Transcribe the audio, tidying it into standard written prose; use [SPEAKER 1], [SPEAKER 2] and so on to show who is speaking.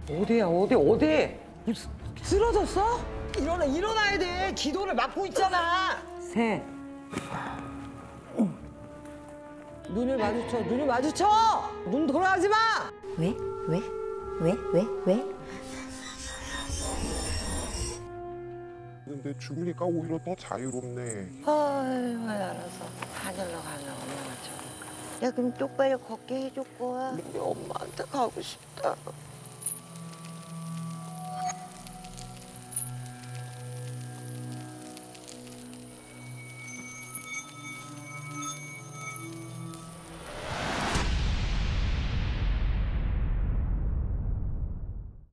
[SPEAKER 1] 어디야, 어디? 쓰러졌어? 일어나야 돼. 기도를 막고 있잖아. 셋. 눈을 마주쳐. 눈 돌아가지 마.
[SPEAKER 2] 왜?
[SPEAKER 3] 근데 주민이가 오히려 더 자유롭네.
[SPEAKER 4] 아유, 알아서 하늘로 가면 엄마가 좋을까. 야, 그럼 똑바로 걷게 해줄 거야. 우리 엄마한테 가고 싶다.